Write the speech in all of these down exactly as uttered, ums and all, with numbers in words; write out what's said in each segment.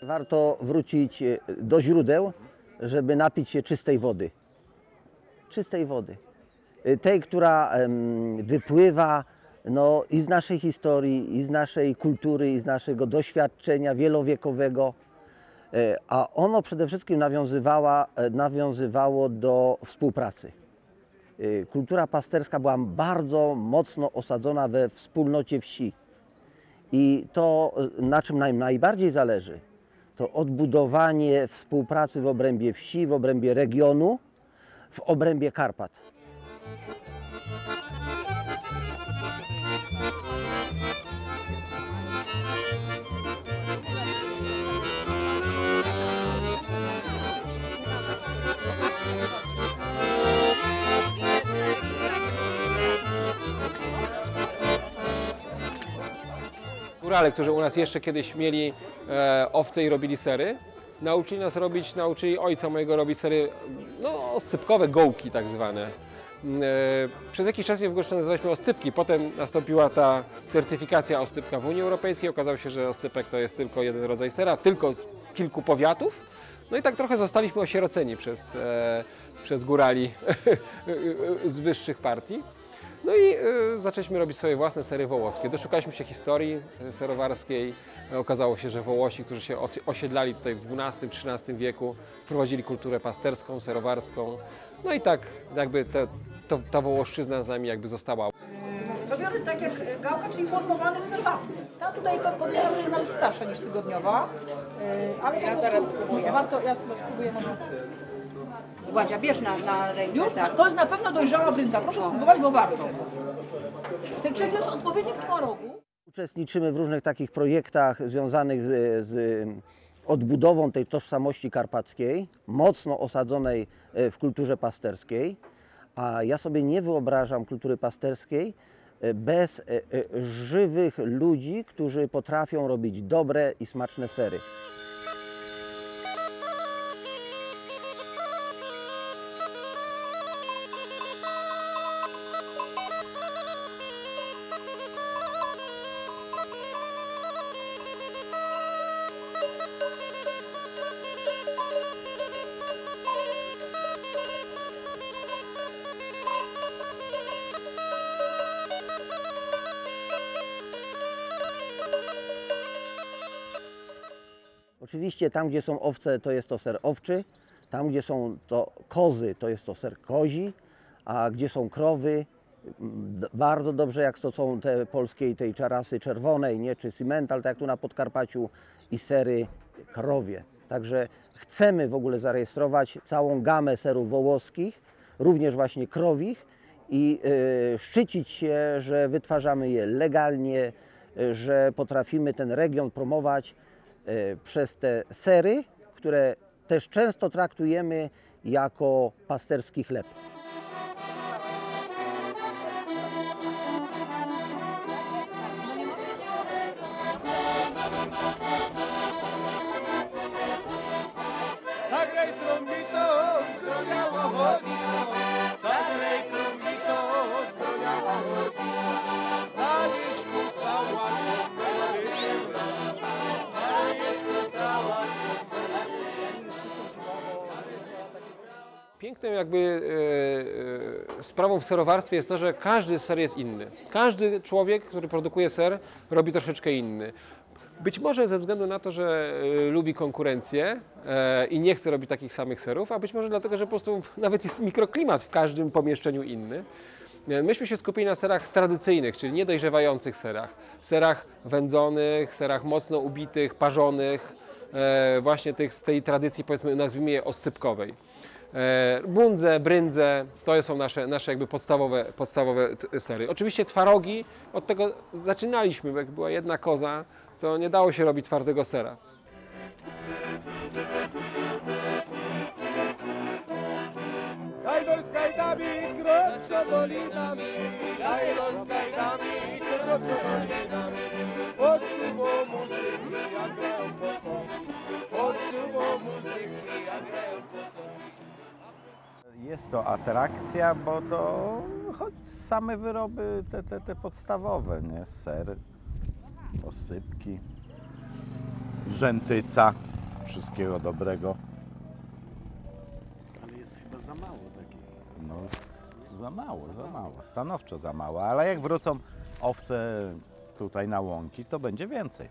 Warto wrócić do źródeł, żeby napić się czystej wody. Czystej wody. Tej, która wypływa no, i z naszej historii, i z naszej kultury, i z naszego doświadczenia wielowiekowego. A ono przede wszystkim nawiązywała, nawiązywało do współpracy. Kultura pasterska była bardzo mocno osadzona we wspólnocie wsi. I to, na czym nam najbardziej zależy, to odbudowanie współpracy w obrębie wsi, w obrębie regionu, w obrębie Karpat. Górale, którzy u nas jeszcze kiedyś mieli e, owce i robili sery, nauczyli nas robić, nauczyli ojca mojego robić sery, no, oscypkowe, gołki tak zwane. E, przez jakiś czas je w ogóle nazywaliśmy oscypki, potem nastąpiła ta certyfikacja oscypka w Unii Europejskiej, okazało się, że oscypek to jest tylko jeden rodzaj sera, tylko z kilku powiatów, no i tak trochę zostaliśmy osieroceni przez, e, przez górali z wyższych partii. No i y, zaczęliśmy robić swoje własne sery wołoskie. Doszukaliśmy się historii serowarskiej. Okazało się, że Wołosi, którzy się osiedlali tutaj w dwunastym trzynastym wieku, wprowadzili kulturę pasterską, serowarską. No i tak jakby te, to, ta Wołoszczyzna z nami jakby została. Robiony tak jak gałka, czyli formowany w serwatce. Ta tutaj to podejrzewam, że jest nawet starsza niż tygodniowa. Yy, ale ja zaraz spróbuję. Warto, ja spróbuję może. Władzia, bierz na, na rękę. Już? Tak. To jest na pewno dojrzała brynza. Proszę spróbować, bo warto. Ten człowiek jest odpowiednik twarogu. Uczestniczymy w różnych takich projektach związanych z, z odbudową tej tożsamości karpackiej, mocno osadzonej w kulturze pasterskiej. A ja sobie nie wyobrażam kultury pasterskiej bez żywych ludzi, którzy potrafią robić dobre i smaczne sery. Oczywiście tam, gdzie są owce, to jest to ser owczy, tam, gdzie są to kozy, to jest to ser kozi, a gdzie są krowy, bardzo dobrze jak to są te polskiej tej czarasy czerwonej, nie, czy Simmental, tak jak tu na Podkarpaciu, i sery krowie. Także chcemy w ogóle zarejestrować całą gamę serów wołoskich, również właśnie krowich i yy, szczycić się, że wytwarzamy je legalnie, yy, że potrafimy ten region promować przez te sery, które też często traktujemy jako pasterski chleb. Zagraj trombito, zgrodziało chodzi, zagraj trombito, zgrodziało chodzi, zanieś ku cała się Pięknym jakby e, e, sprawą w serowarstwie jest to, że każdy ser jest inny. Każdy człowiek, który produkuje ser, robi troszeczkę inny. Być może ze względu na to, że e, lubi konkurencję e, i nie chce robić takich samych serów, a być może dlatego, że po prostu nawet jest mikroklimat w każdym pomieszczeniu inny. Myśmy się skupili na serach tradycyjnych, czyli niedojrzewających serach. Serach wędzonych, serach mocno ubitych, parzonych, e, właśnie tych, z tej tradycji, powiedzmy, nazwijmy je oscypkowej. Bundze, bryndze, to są nasze, nasze jakby podstawowe, podstawowe sery. Oczywiście twarogi, od tego zaczynaliśmy, bo jak była jedna koza, to nie dało się robić twardego sera. Gajdol z gajdami, krocze dolinami, gajdol z gajdami, krocze dolinami, odczuło muzyki, jak grają potomki, odczuło muzyki, jak grają potomki. Jest to atrakcja, bo to choć same wyroby te, te, te podstawowe, nie? Ser, oscypki, rzętyca. Wszystkiego dobrego. Ale jest chyba za mało takich. No, za mało, za mało, stanowczo za mało, ale jak wrócą owce tutaj na łąki, to będzie więcej.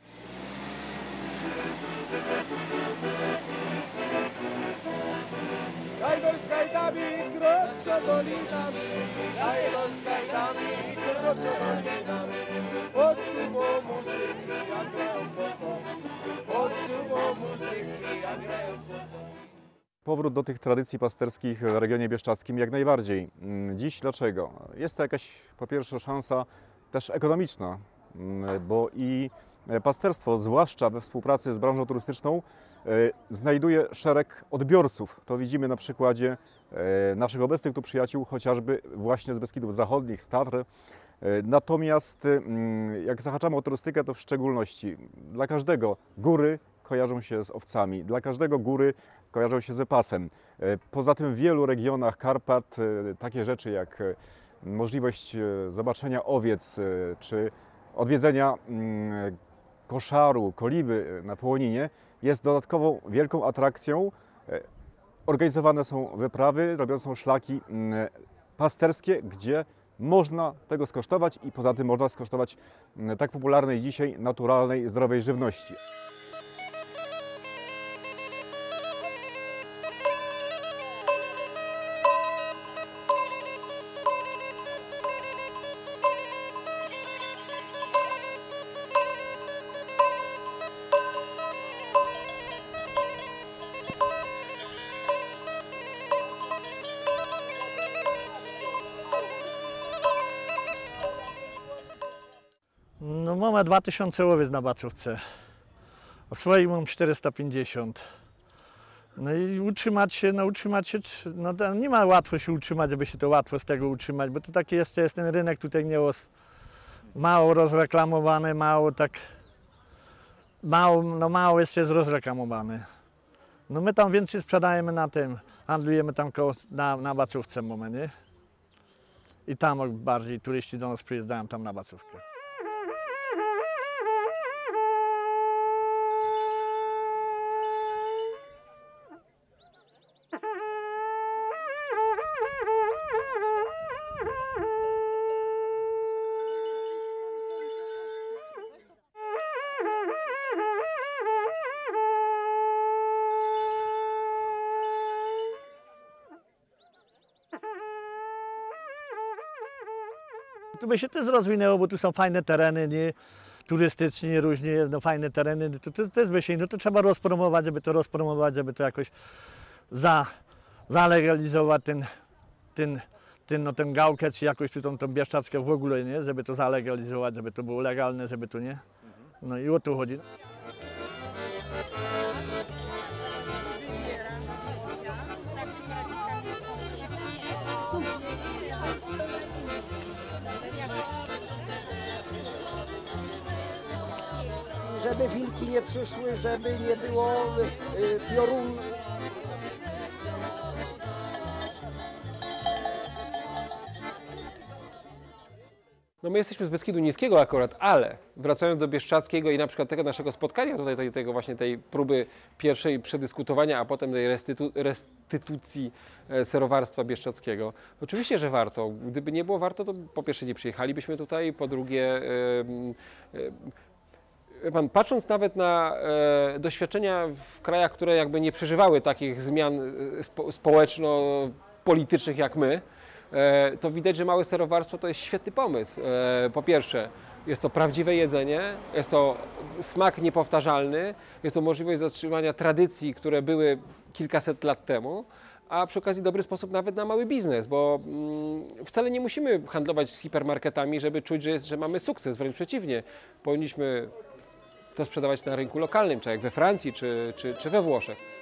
Jajdo z gajdami, krocze dolinami, jajdo z gajdami, krocze dolinami. Podszyło muzyki, jak grają potoki, podszyło muzyki, jak grają potoki. Powrót do tych tradycji pasterskich w regionie bieszczadzkim jak najbardziej. Dziś dlaczego? Jest to jakaś po pierwsze szansa też ekonomiczna, bo i pasterstwo, zwłaszcza we współpracy z branżą turystyczną, znajduje szereg odbiorców. To widzimy na przykładzie naszych obecnych tu przyjaciół, chociażby właśnie z Beskidów Zachodnich, z Tatr. Natomiast jak zahaczamy o turystykę, to w szczególności dla każdego góry kojarzą się z owcami, dla każdego góry kojarzą się z wypasem. Poza tym w wielu regionach Karpat takie rzeczy jak możliwość zobaczenia owiec czy odwiedzenia koszaru, koliby na Połoninie jest dodatkową wielką atrakcją. Organizowane są wyprawy, robione są szlaki pasterskie, gdzie można tego skosztować i poza tym można skosztować tak popularnej dzisiaj naturalnej, zdrowej żywności. No mamy dwa tysiące owiec na Bacówce, a swoich mam czterysta pięćdziesiąt. No i utrzymać się, no utrzymać się, no to nie ma łatwo się utrzymać, żeby się to łatwo z tego utrzymać, bo to taki jeszcze jest ten rynek tutaj nie os- mało rozreklamowany, mało tak, mało, no mało jeszcze jest rozreklamowany. No my tam więcej sprzedajemy na tym, handlujemy tam koło, na, na Bacówce mamy, nie? I tam bardziej turyści do nas przyjeżdżają tam na Bacówkę. Tu by się też rozwinęło, bo tu są fajne tereny, nie? Turystycznie różnie, no fajne tereny, to, to też by się, no to trzeba rozpromować, żeby to rozpromować, żeby to jakoś za, zalegalizować ten, ten, ten, no, ten gałkę, czy jakoś tu tą, tą bieszczadzkę w ogóle, nie? Żeby to zalegalizować, żeby to było legalne, żeby to nie. No i o to chodzi. Żeby wilki nie przyszły, żeby nie było y, piorun. No my jesteśmy z Beskidu Niskiego akurat, ale wracając do Bieszczadzkiego i na przykład tego naszego spotkania, tutaj tej, tego właśnie tej próby pierwszej przedyskutowania, a potem tej restytu, restytucji e, serowarstwa bieszczadzkiego. Oczywiście, że warto. Gdyby nie było warto, to po pierwsze nie przyjechalibyśmy tutaj, po drugie e, e, Pan, patrząc nawet na e, doświadczenia w krajach, które jakby nie przeżywały takich zmian spo, społeczno-politycznych jak my, e, to widać, że małe serowarstwo to jest świetny pomysł. E, po pierwsze, jest to prawdziwe jedzenie, jest to smak niepowtarzalny, jest to możliwość zatrzymania tradycji, które były kilkaset lat temu, a przy okazji dobry sposób nawet na mały biznes, bo mm, wcale nie musimy handlować z hipermarketami, żeby czuć, że, jest, że mamy sukces, wręcz przeciwnie. Powinniśmy to sprzedawać na rynku lokalnym, czy jak we Francji, czy, czy, czy we Włoszech.